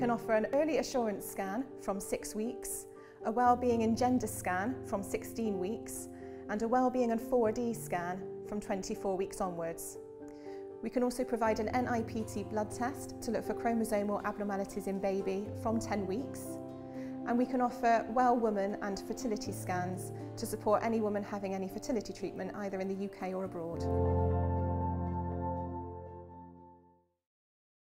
can offer an early assurance scan from 6 weeks, a wellbeing and gender scan from 16 weeks, and a wellbeing and 4D scan from 24 weeks onwards. We can also provide an NIPT blood test to look for chromosomal abnormalities in baby from 10 weeks. And we can offer well woman and fertility scans to support any woman having any fertility treatment either in the UK or abroad.